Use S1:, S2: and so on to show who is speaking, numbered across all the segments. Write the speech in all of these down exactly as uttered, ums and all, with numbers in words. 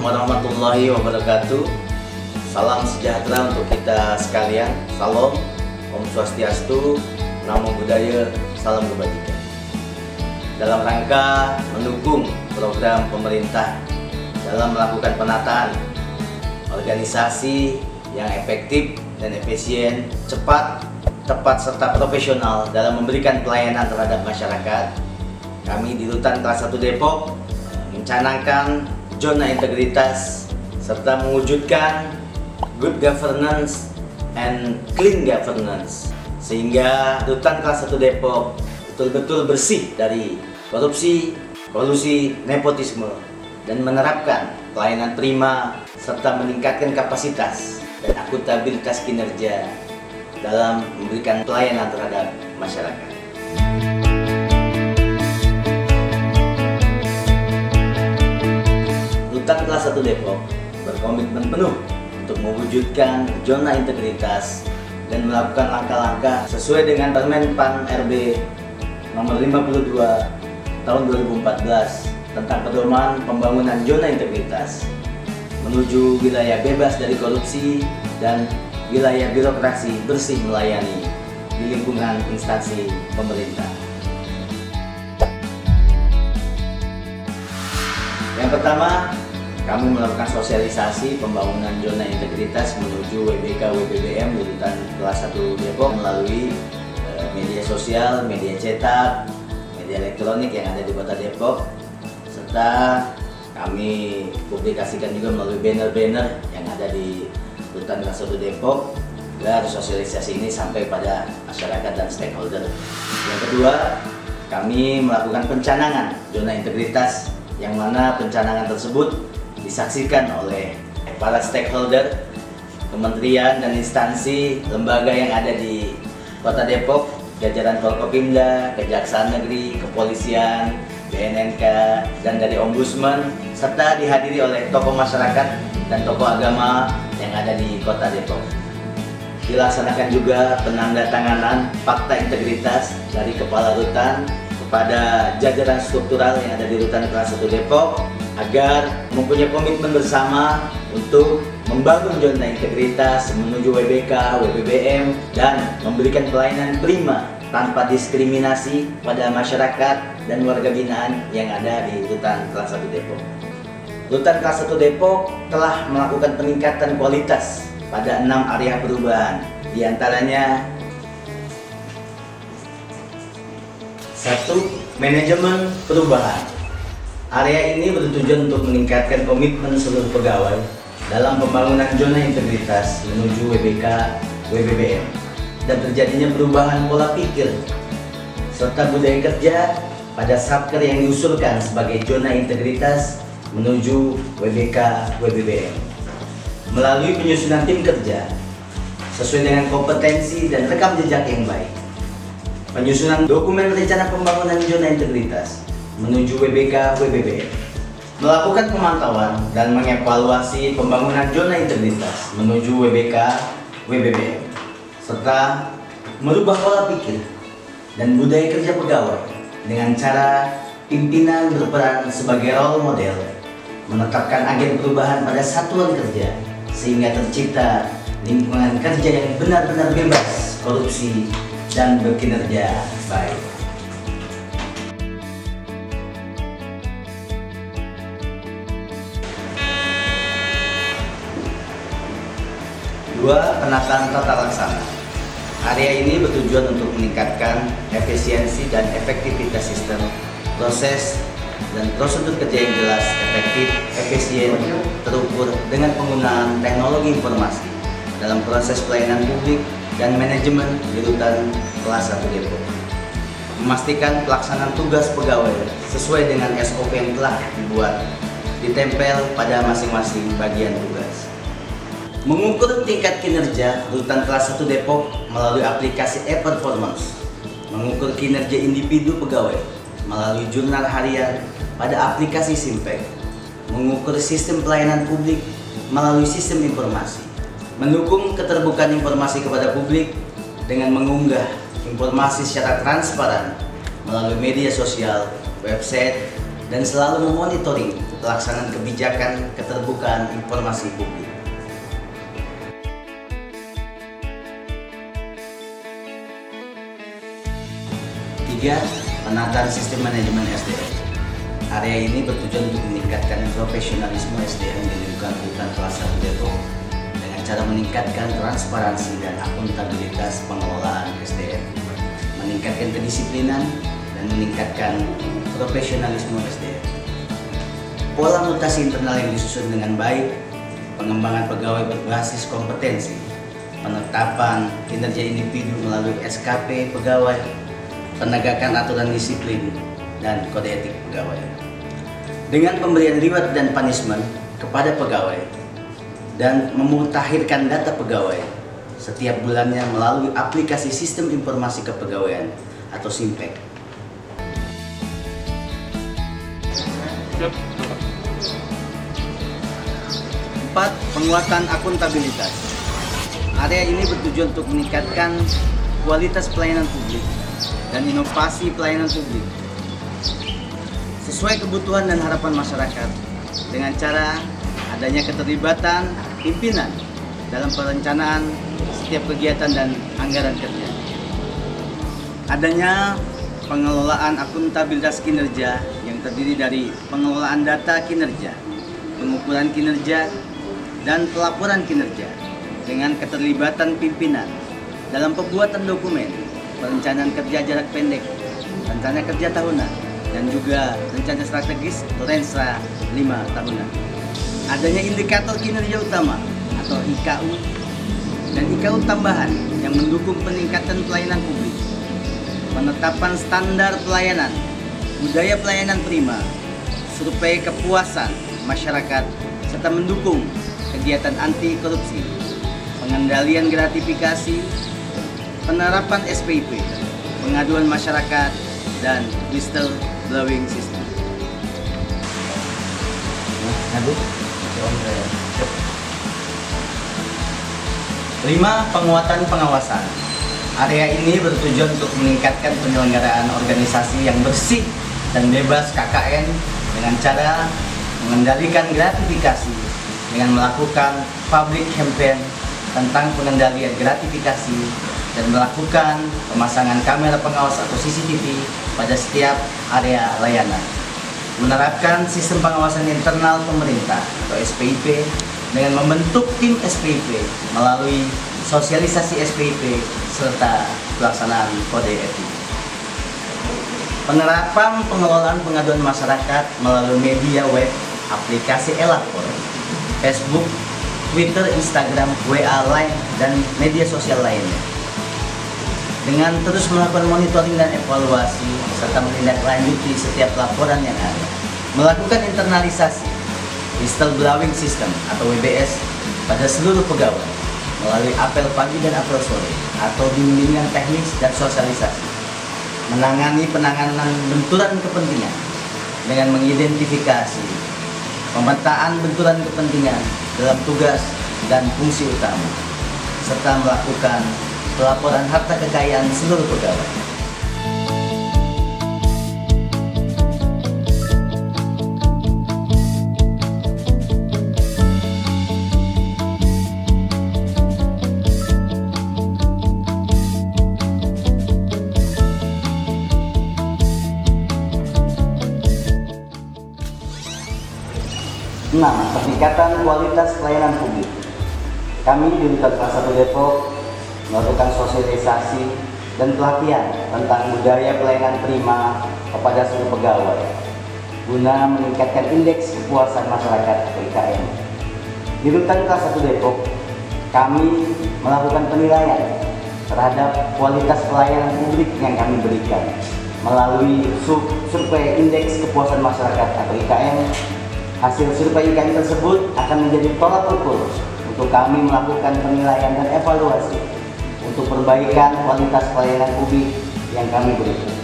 S1: warahmatullahi wabarakatuh. Salam sejahtera untuk kita sekalian. Salam, Om Swastiastu, Namo Buddhaya, salam kebajikan. Dalam rangka mendukung program pemerintah dalam melakukan penataan organisasi yang efektif dan efisien, cepat, tepat, serta profesional dalam memberikan pelayanan terhadap masyarakat, kami di Rutan Kelas satu Depok mencanangkan zona integritas serta mewujudkan good governance and clean governance, sehingga Rutan Kelas satu Depok betul-betul bersih dari korupsi, kolusi, nepotisme, dan menerapkan pelayanan prima serta meningkatkan kapasitas dan akuntabilitas kinerja dalam memberikan pelayanan terhadap masyarakat. Rutan Kelas satu Depok berkomitmen penuh untuk mewujudkan zona integritas dan melakukan langkah-langkah sesuai dengan Permen P A N R B nomor lima puluh dua tahun dua ribu empat belas tentang pedoman pembangunan zona integritas menuju wilayah bebas dari korupsi dan wilayah birokrasi bersih melayani di lingkungan instansi pemerintah. Yang pertama, kami melakukan sosialisasi pembangunan zona integritas menuju W B K W B B M di Rutan Kelas satu Depok melalui e, media sosial, media cetak, media elektronik yang ada di Kota Depok, serta kami publikasikan juga melalui banner-banner yang ada di Rutan Kelas satu Depok agar sosialisasi ini sampai pada masyarakat dan stakeholder. Yang kedua, kami melakukan pencanangan zona integritas yang mana pencanangan tersebut disaksikan oleh para stakeholder, kementerian dan instansi, lembaga yang ada di Kota Depok, jajaran Forkopimda, Kejaksaan Negeri, Kepolisian, B N N K, dan dari Ombudsman, serta dihadiri oleh tokoh masyarakat dan tokoh agama yang ada di Kota Depok. Dilaksanakan juga penandatanganan fakta integritas dari Kepala Rutan kepada jajaran struktural yang ada di Rutan Kelas satu Depok agar mempunyai komitmen bersama untuk membangun zona integritas menuju W B K, W B B M, dan memberikan pelayanan prima tanpa diskriminasi pada masyarakat dan warga binaan yang ada di Rutan Kelas satu Depok. Rutan Kelas satu Depok telah melakukan peningkatan kualitas pada enam area perubahan, diantaranya satu, manajemen perubahan. Area ini bertujuan untuk meningkatkan komitmen seluruh pegawai dalam pembangunan zona integritas menuju W B K W B B M dan terjadinya perubahan pola pikir serta budaya kerja pada satker yang diusulkan sebagai zona integritas menuju W B K W B B M. Melalui penyusunan tim kerja sesuai dengan kompetensi dan rekam jejak yang baik, penyusunan dokumen rencana pembangunan zona integritas menuju W B K W B B M, melakukan pemantauan dan mengevaluasi pembangunan zona integritas menuju W B K W B B M, serta merubah pola pikir dan budaya kerja pegawai dengan cara pimpinan berperan sebagai role model, menetapkan agen perubahan pada satuan kerja sehingga tercipta lingkungan kerja yang benar-benar bebas korupsi dan berkinerja baik. Dua, penataan tata laksana. Area ini bertujuan untuk meningkatkan efisiensi dan efektivitas sistem, proses, dan prosedur kerja yang jelas, efektif, efisien, terukur dengan penggunaan teknologi informasi dalam proses pelayanan publik dan manajemen di Rutan Kelas satu Depok. Memastikan pelaksanaan tugas pegawai sesuai dengan S O P yang telah dibuat, ditempel pada masing-masing bagian tugas. Mengukur tingkat kinerja Rutan Kelas satu Depok melalui aplikasi e-performance, mengukur kinerja individu pegawai melalui jurnal harian pada aplikasi Simpek, mengukur sistem pelayanan publik melalui sistem informasi, mendukung keterbukaan informasi kepada publik dengan mengunggah informasi secara transparan melalui media sosial, website, dan selalu memonitoring pelaksanaan kebijakan keterbukaan informasi publik. Tiga, penataan sistem manajemen S D M. Area ini bertujuan untuk meningkatkan profesionalisme S D M di lingkungan Rutan Kelas satu Depok dengan cara meningkatkan transparansi dan akuntabilitas pengelolaan S D M, meningkatkan kedisiplinan dan meningkatkan profesionalisme S D M. Pola mutasi internal yang disusun dengan baik, pengembangan pegawai berbasis kompetensi, penetapan kinerja individu melalui S K P pegawai, penegakan aturan disiplin, dan kode etik pegawai. Dengan pemberian reward dan punishment kepada pegawai dan memutakhirkan data pegawai setiap bulannya melalui aplikasi Sistem Informasi Kepegawaian atau SIMPEK. Empat, penguatan akuntabilitas. Area ini bertujuan untuk meningkatkan kualitas pelayanan publik dan inovasi pelayanan publik sesuai kebutuhan dan harapan masyarakat dengan cara adanya keterlibatan pimpinan dalam perencanaan setiap kegiatan dan anggaran kerja. Adanya pengelolaan akuntabilitas kinerja yang terdiri dari pengelolaan data kinerja, pengukuran kinerja, dan pelaporan kinerja dengan keterlibatan pimpinan dalam pembuatan dokumen, perencanaan kerja jarak pendek, rencana kerja tahunan, dan juga rencana strategis atau Renstra lima tahunan. Adanya indikator kinerja utama atau I K U dan I K U tambahan yang mendukung peningkatan pelayanan publik, penetapan standar pelayanan, budaya pelayanan prima, survei kepuasan masyarakat, serta mendukung kegiatan anti korupsi, pengendalian gratifikasi, penerapan S P I P, pengaduan masyarakat, dan whistleblowing system. Lima, penguatan pengawasan. Area ini bertujuan untuk meningkatkan penyelenggaraan organisasi yang bersih dan bebas K K N dengan cara mengendalikan gratifikasi dengan melakukan public campaign tentang pengendalian gratifikasi dan melakukan pemasangan kamera pengawas atau C C T V pada setiap area layanan. Menerapkan sistem pengawasan internal pemerintah atau S P I P dengan membentuk tim S P I P melalui sosialisasi S P I P serta pelaksanaan kode etik. Penerapan pengelolaan pengaduan masyarakat melalui media web, aplikasi e-lapor, Facebook, Twitter, Instagram, W A, Line, dan media sosial lainnya. Dengan terus melakukan monitoring dan evaluasi serta menindaklanjuti setiap laporan yang ada, melakukan internalisasi whistleblowing system atau W B S pada seluruh pegawai melalui apel pagi dan apel sore atau bimbingan teknis dan sosialisasi, menangani penanganan benturan kepentingan dengan mengidentifikasi pemetaan benturan kepentingan dalam tugas dan fungsi utama, serta melakukan pelaporan harta kekayaan seluruh pegawai. Enam, peningkatan kualitas pelayanan publik. Kami di Rutan Kelas satu Depok melakukan sosialisasi dan pelatihan tentang budaya pelayanan prima kepada seluruh pegawai guna meningkatkan indeks kepuasan masyarakat atau I K M. Di Rutan Kelas satu Depok, kami melakukan penilaian terhadap kualitas pelayanan publik yang kami berikan melalui survei indeks kepuasan masyarakat atau I K M. Hasil survei I K M tersebut akan menjadi tolak ukur untuk kami melakukan penilaian dan evaluasi untuk perbaikan kualitas pelayanan publik yang kami berikan.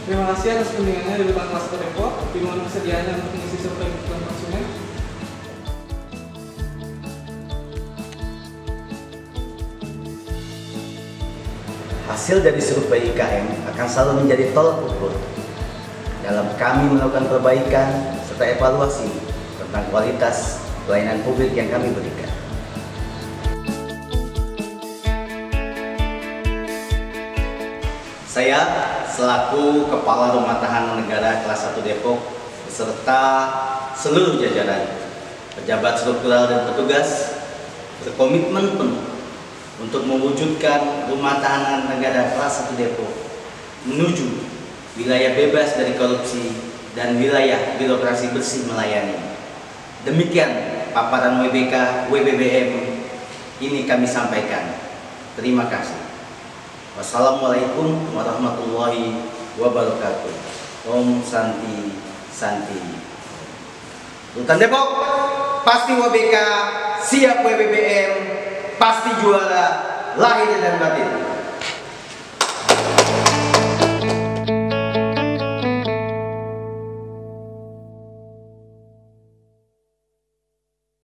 S2: Terima kasih atas kunjungannya di Rutan Kelas satu Depok. Dimohon kesediaannya untuk mengisi survei kebutuhan konsumen.
S1: Hasil dari survei I K M akan selalu menjadi tolak ukur dalam kami melakukan perbaikan serta evaluasi tentang kualitas pelayanan publik yang kami berikan. Saya selaku Kepala Rumah Tahanan Negara Kelas satu Depok beserta seluruh jajaran pejabat struktural dan petugas berkomitmen penuh untuk mewujudkan Rumah Tahanan Negara Kelas satu Depok menuju wilayah bebas dari korupsi dan wilayah birokrasi bersih melayani. Demikian paparan W B K W B B M ini kami sampaikan. Terima kasih. Wassalamualaikum warahmatullahi wabarakatuh. Om Santi Santi. Rutan Depok pasti W B K, siap W B B M, pasti juara lahir dan batin.